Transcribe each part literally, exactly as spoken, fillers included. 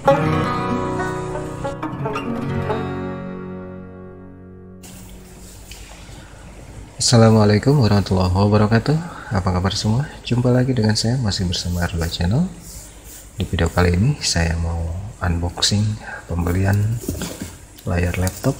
Assalamualaikum warahmatullahi wabarakatuh. Apa kabar semua? Jumpa lagi dengan saya, masih bersama Arla Channel. Di video kali ini saya mau unboxing pembelian layar laptop,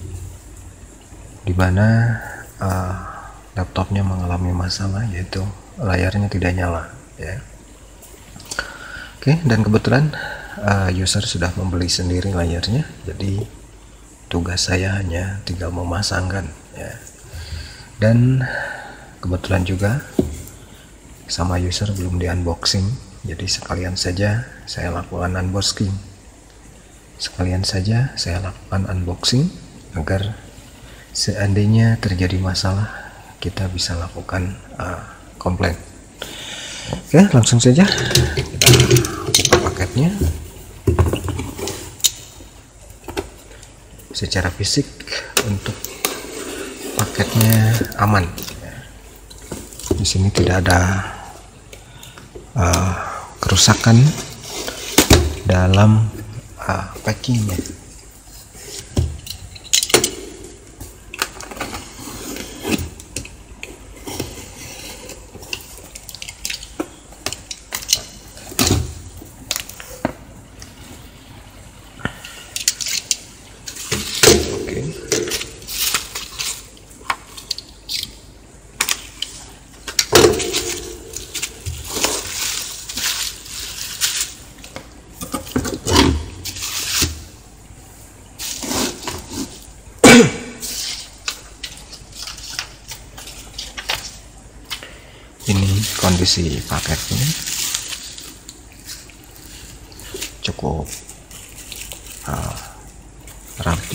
dimana uh, laptopnya mengalami masalah, yaitu layarnya tidak nyala ya. Oke, dan kebetulan uh, user sudah membeli sendiri layarnya, jadi tugas saya hanya tinggal memasangkan ya. Dan kebetulan juga sama user belum di unboxing, jadi sekalian saja saya lakukan unboxing sekalian saja saya lakukan unboxing agar seandainya terjadi masalah kita bisa lakukan uh, komplain. Oke, langsung saja kita buka paketnya. Secara fisik untuk paketnya aman. Di sini tidak ada uh, kerusakan dalam uh, packingnya. Ini kondisi paketnya cukup uh, rapi.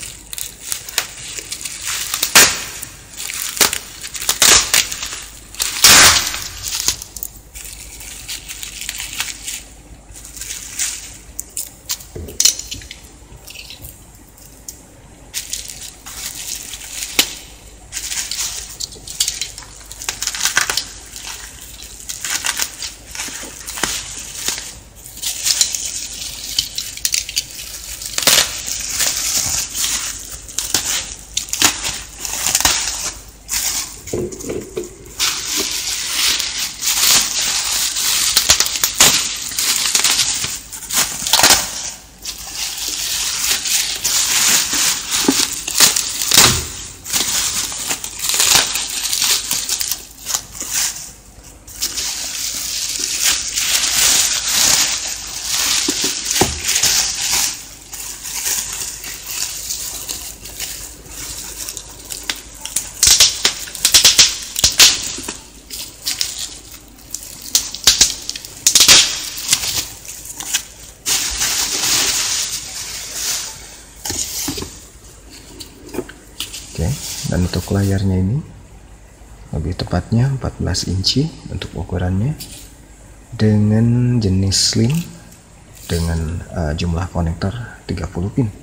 Oke, dan untuk layarnya ini lebih tepatnya empat belas inci untuk ukurannya, dengan jenis slim, dengan uh, jumlah konektor tiga puluh pin.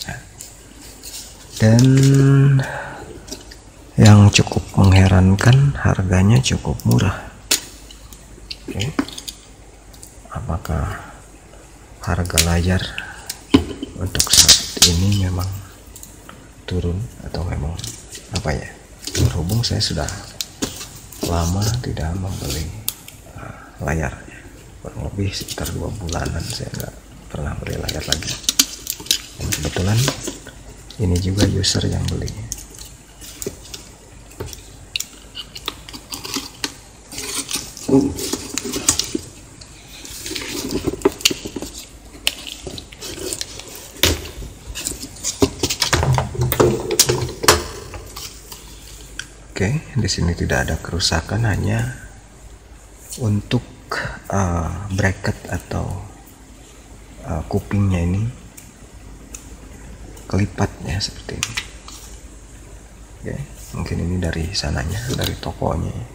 Dan yang cukup mengherankan, harganya cukup murah. Oke, apakah harga layar untuk saat ini memang turun atau memang apa ya? Berhubung saya sudah lama tidak membeli uh, layar, kurang lebih sekitar dua bulanan saya nggak pernah beli layar lagi. Dan kebetulan ini juga user yang beli. Uh. Oke, di sini tidak ada kerusakan, hanya untuk uh, bracket atau uh, kupingnya ini kelipatnya seperti ini. Oke, mungkin ini dari sananya, dari tokonya.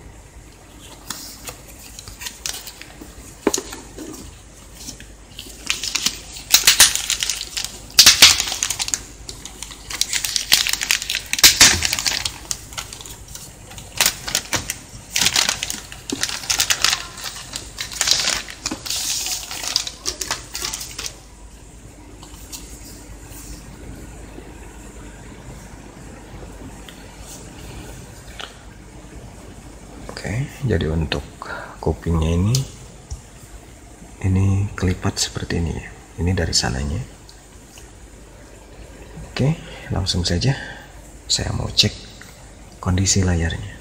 Oke, jadi untuk kupingnya ini ini kelipat seperti ini ya. Ini dari sananya. Oke, langsung saja saya mau cek kondisi layarnya.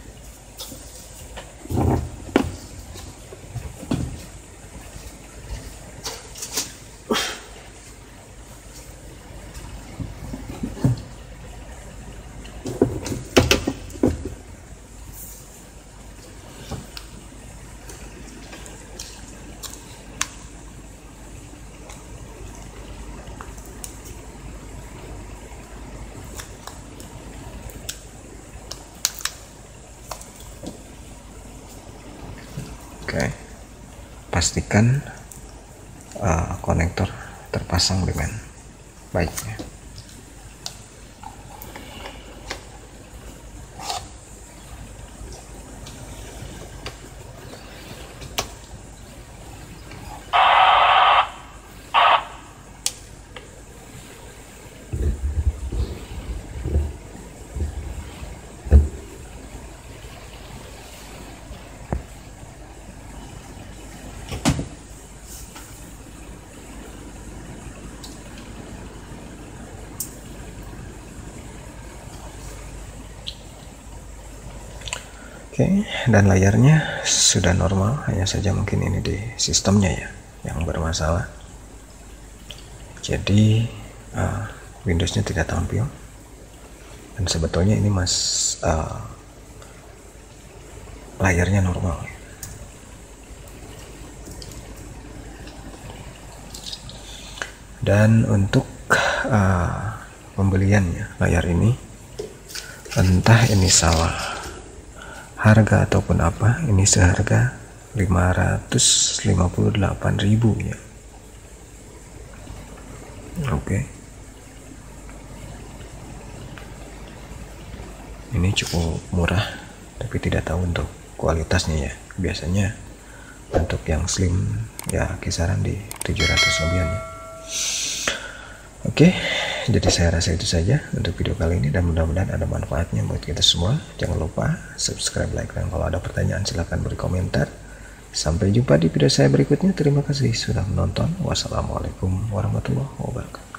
Oke, pastikan uh, konektor terpasang dengan baik ya. Oke, dan layarnya sudah normal, hanya saja mungkin ini di sistemnya ya yang bermasalah. Jadi uh, Windowsnya tidak tampil, dan sebetulnya ini mas uh, layarnya normal. Dan untuk uh, pembeliannya layar ini, entah ini salah harga ataupun apa, ini seharga lima ratus lima puluh delapan ribu ya. Oke, ini cukup murah, tapi tidak tahu untuk kualitasnya ya. Biasanya untuk yang slim ya kisaran di tujuh ratus lebihan ya. Oke, jadi saya rasa itu saja untuk video kali ini, dan mudah-mudahan ada manfaatnya buat kita semua. Jangan lupa subscribe, like, dan kalau ada pertanyaan silahkan beri komentar. Sampai jumpa di video saya berikutnya. Terima kasih sudah menonton. Wassalamualaikum warahmatullahi wabarakatuh.